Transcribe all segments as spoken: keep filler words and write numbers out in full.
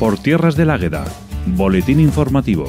Por Tierras del Águeda, boletín informativo.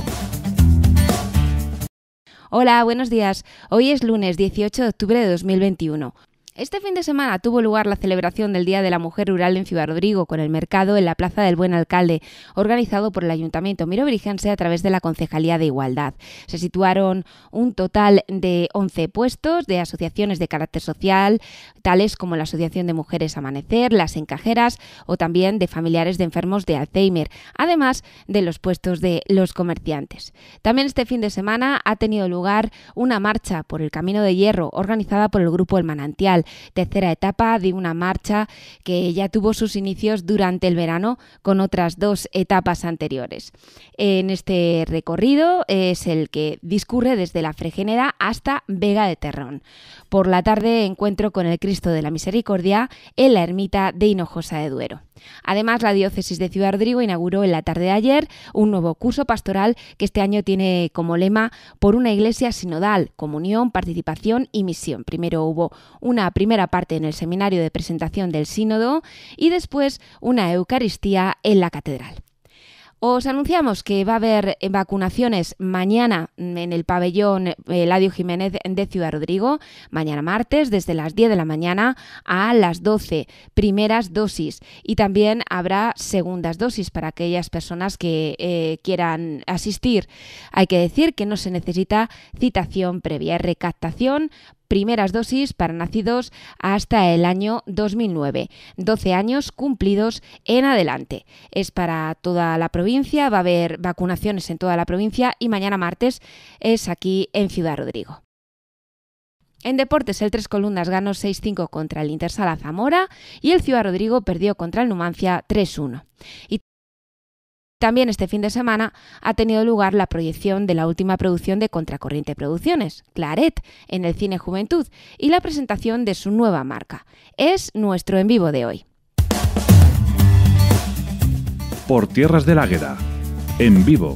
Hola, buenos días. Hoy es lunes dieciocho de octubre de dos mil veintiuno. Este fin de semana tuvo lugar la celebración del Día de la Mujer Rural en Ciudad-Rodrigo, con el mercado en la Plaza del Buen Alcalde, organizado por el Ayuntamiento Mirobirigense a través de la Concejalía de Igualdad. Se situaron un total de once puestos de asociaciones de carácter social, tales como la Asociación de Mujeres Amanecer, las Encajeras o también de familiares de enfermos de Alzheimer, además de los puestos de los comerciantes. También este fin de semana ha tenido lugar una marcha por el Camino de Hierro, organizada por el Grupo El Manantial, tercera etapa de una marcha que ya tuvo sus inicios durante el verano con otras dos etapas anteriores. En este recorrido es el que discurre desde la Fregeneda hasta Vega de Terrón. Por la tarde, encuentro con el Cristo de la Misericordia en la ermita de Hinojosa de Duero. Además, la Diócesis de Ciudad-Rodrigo inauguró en la tarde de ayer un nuevo curso pastoral que este año tiene como lema "Por una iglesia sinodal, comunión, participación y misión". Primero hubo una primera parte en el seminario de presentación del sínodo y después una Eucaristía en la catedral. Os anunciamos que va a haber vacunaciones mañana en el pabellón Eladio Jiménez de Ciudad-Rodrigo, mañana martes, desde las diez de la mañana a las doce, primeras dosis. Y también habrá segundas dosis para aquellas personas que eh, quieran asistir. Hay que decir que no se necesita citación previa, es recaptación. Primeras dosis para nacidos hasta el año dos mil nueve, doce años cumplidos en adelante. Es para toda la provincia, va a haber vacunaciones en toda la provincia y mañana martes es aquí en Ciudad-Rodrigo. En deportes, el Tres Columnas ganó seis cinco contra el Intersala Zamora y el Ciudad-Rodrigo perdió contra el Numancia tres uno. Y también este fin de semana ha tenido lugar la proyección de la última producción de Contracorriente Producciones, Claret, en el Cine Juventud, y la presentación de su nueva marca. Es nuestro en vivo de hoy. Por Tierras del Águeda, en vivo.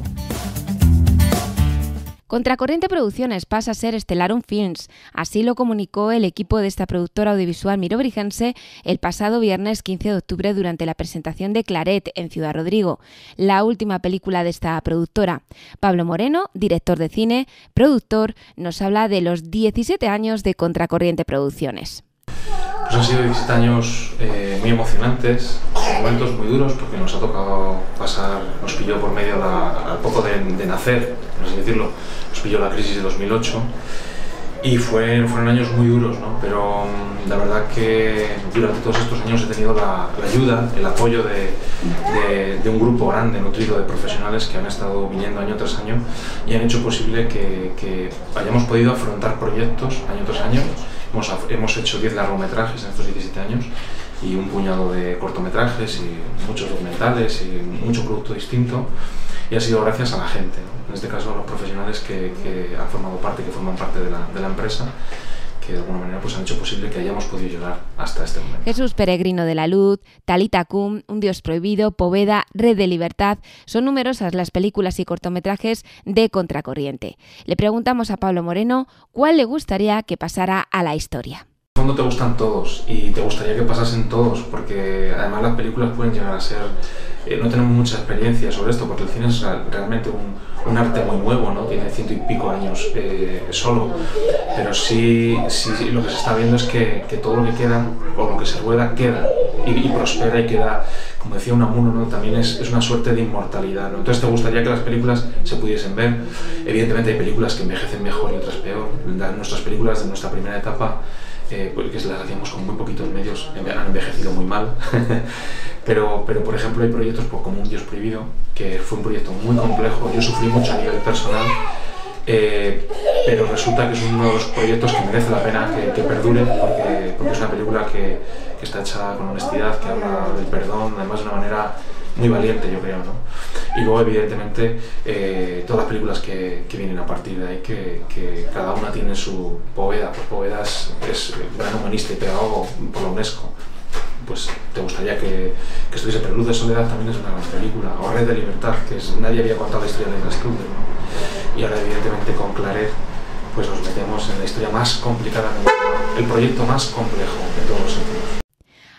Contracorriente Producciones pasa a ser Stellarum Films. Así lo comunicó el equipo de esta productora audiovisual mirobirigense el pasado viernes quince de octubre durante la presentación de Claret en Ciudad-Rodrigo, la última película de esta productora. Pablo Moreno, director de cine, productor, nos habla de los diecisiete años de Contracorriente Producciones. Pues han sido diecisiete años eh, muy emocionantes, momentos muy duros porque nos ha tocado pasar, nos pilló por medio la, al poco de, de nacer, por así decirlo, nos pilló la crisis de dos mil ocho y fue, fueron años muy duros, ¿no? Pero la verdad que durante todos estos años he tenido la, la ayuda, el apoyo de, de, de un grupo grande, nutrido de profesionales que han estado viniendo año tras año y han hecho posible que, que hayamos podido afrontar proyectos año tras año. Hemos, hemos hecho diez largometrajes en estos diecisiete años y un puñado de cortometrajes y muchos documentales y mucho producto distinto, y ha sido gracias a la gente, ¿no? En este caso a los profesionales que, que han formado parte, que forman parte de la, de la empresa, que de alguna manera pues han hecho posible que hayamos podido llegar hasta este momento. Jesús Peregrino de la Luz, Talita Kum, Un Dios Prohibido, Poveda, Red de Libertad, son numerosas las películas y cortometrajes de Contracorriente. Le preguntamos a Pablo Moreno cuál le gustaría que pasara a la historia. En el fondo te gustan todos y te gustaría que pasasen todos, porque además las películas pueden llegar a ser... Eh, no tenemos mucha experiencia sobre esto porque el cine es realmente un, un arte muy nuevo, ¿no? Tiene ciento y pico años eh, solo, pero sí, sí, sí lo que se está viendo es que, que todo lo que queda o lo que se rueda queda y, y prospera y queda, como decía Unamuno, ¿no? También es, es una suerte de inmortalidad, ¿no? Entonces te gustaría que las películas se pudiesen ver. Evidentemente hay películas que envejecen mejor y otras peor. Nuestras películas de nuestra primera etapa, Eh, porque las hacíamos con muy poquitos medios, han envejecido muy mal. pero, pero por ejemplo hay proyectos pues, como Un Dios Prohibido, que fue un proyecto muy complejo, yo sufrí mucho a nivel personal, eh, pero resulta que es uno de los proyectos que merece la pena que, que perdure, porque, porque es una película que, que está hecha con honestidad, que habla del perdón, además de una manera muy valiente, yo creo, ¿no? Y luego, evidentemente, eh, todas las películas que, que vienen a partir de ahí, que, que cada una tiene su Poveda. Pues Poveda es, es gran humanista y pedagogo por la UNESCO. Pues te gustaría que, que estuviese, pero Luz de Soledad también es una gran película, o Red de Libertad, que es, nadie había contado la historia de Ingrid Stunder, ¿no? Y ahora, evidentemente, con Claret, pues nos metemos en la historia más complicada, el proyecto más complejo de todos los sentidos.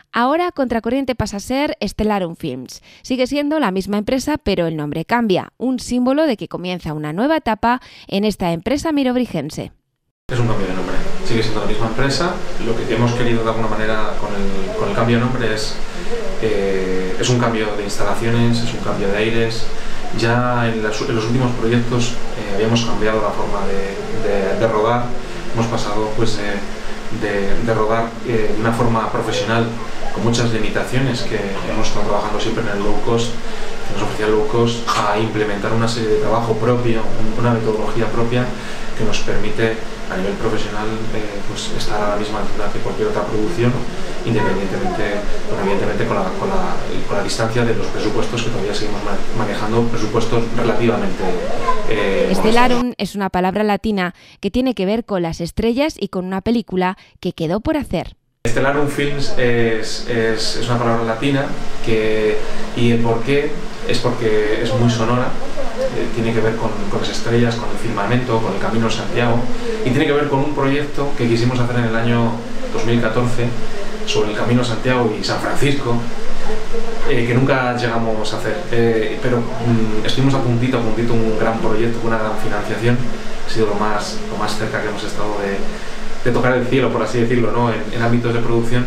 Ahora Contracorriente pasa a ser Stellarum Films. Sigue siendo la misma empresa, pero el nombre cambia, un símbolo de que comienza una nueva etapa en esta empresa mirobrigense. Es un cambio de nombre, sigue siendo la misma empresa. Lo que hemos querido de alguna manera con el, con el cambio de nombre es, eh, es un cambio de instalaciones, es un cambio de aires. Ya en, las, en los últimos proyectos eh, habíamos cambiado la forma de, de, de rodar, hemos pasado pues, eh, de, de rodar eh, de una forma profesional con muchas limitaciones que hemos estado trabajando siempre en el low cost, que nos ofrecía el low cost, a implementar una serie de trabajo propio, una metodología propia que nos permite a nivel profesional eh, pues estar a la misma altura que cualquier otra producción, independientemente, bueno, evidentemente con la, con, la, con la distancia de los presupuestos que todavía seguimos manejando, presupuestos relativamente eh, Stellarum es una palabra latina que tiene que ver con las estrellas y con una película que quedó por hacer. Stellarum Films es, es, es una palabra latina que, y el por qué es porque es muy sonora, eh, tiene que ver con, con las estrellas, con el firmamento, con el Camino de Santiago, y tiene que ver con un proyecto que quisimos hacer en el año dos mil catorce sobre el Camino de Santiago y San Francisco, eh, que nunca llegamos a hacer, eh, pero mm, estuvimos a puntito, a puntito, un gran proyecto, una gran financiación, ha sido lo más, lo más cerca que hemos estado de, de tocar el cielo, por así decirlo, ¿no? en, en ámbitos de producción,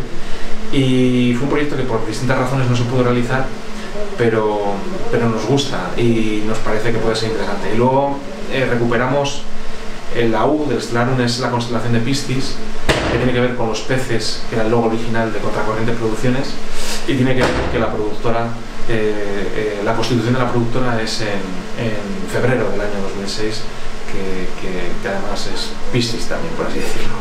y fue un proyecto que por distintas razones no se pudo realizar, pero, pero nos gusta y nos parece que puede ser interesante. Y luego eh, recuperamos el la U del Stellarum, es la constelación de Piscis, que tiene que ver con los peces, que era el logo original de Contracorriente Producciones, y tiene que ver que la productora, eh, eh, la constitución de la productora es en, en febrero del año dos mil seis, que, que, que además es Piscis también, por así decirlo.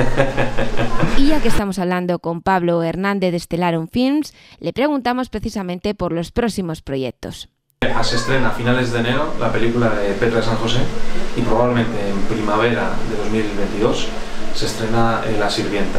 Y ya que estamos hablando con Pablo Hernández de Stellarum Films, le preguntamos precisamente por los próximos proyectos. Se estrena a finales de enero la película de Petra de San José y probablemente en primavera de dos mil veintidós se estrena La Sirvienta.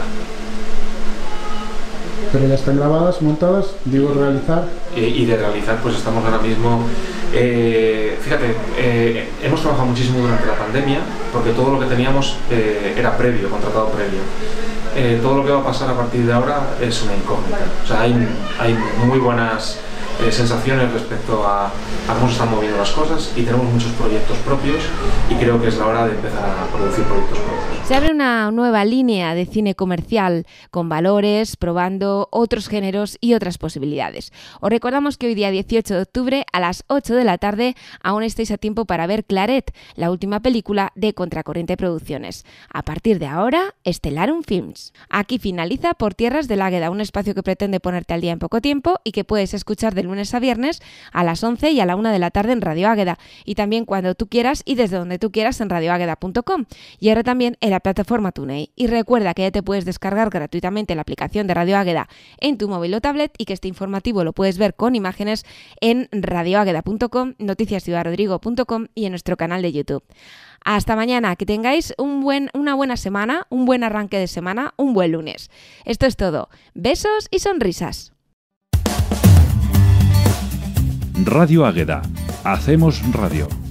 Pero ya están grabadas, montadas, digo realizar. Y, y de realizar pues estamos ahora mismo, eh, fíjate, eh, hemos trabajado muchísimo durante la pandemia porque todo lo que teníamos eh, era previo, contratado previo. Eh, todo lo que va a pasar a partir de ahora es una incógnita. O sea, hay, hay muy buenas eh, sensaciones respecto a, a cómo se están moviendo las cosas y tenemos muchos proyectos propios y creo que es la hora de empezar a producir proyectos propios. Se abre una nueva línea de cine comercial con valores, probando otros géneros y otras posibilidades. Os recordamos que hoy día dieciocho de octubre a las ocho de la tarde aún estáis a tiempo para ver Claret, la última película de Contracorriente Producciones. A partir de ahora, Stellarum Films. Aquí finaliza Por Tierras del Águeda, un espacio que pretende ponerte al día en poco tiempo y que puedes escuchar de lunes a viernes a las once y a la una de la tarde en Radio Águeda y también cuando tú quieras y desde donde tú quieras en radio águeda punto com y ahora también en la plataforma TuneIn. Y recuerda que ya te puedes descargar gratuitamente la aplicación de Radio Águeda en tu móvil o tablet y que este informativo lo puedes ver con imágenes en radio águeda punto com, noticias ciudad rodrigo punto com y en nuestro canal de YouTube. Hasta mañana, que tengáis un buen, una buena semana, un buen arranque de semana, un buen lunes. Esto es todo. Besos y sonrisas. Radio Águeda. Hacemos radio.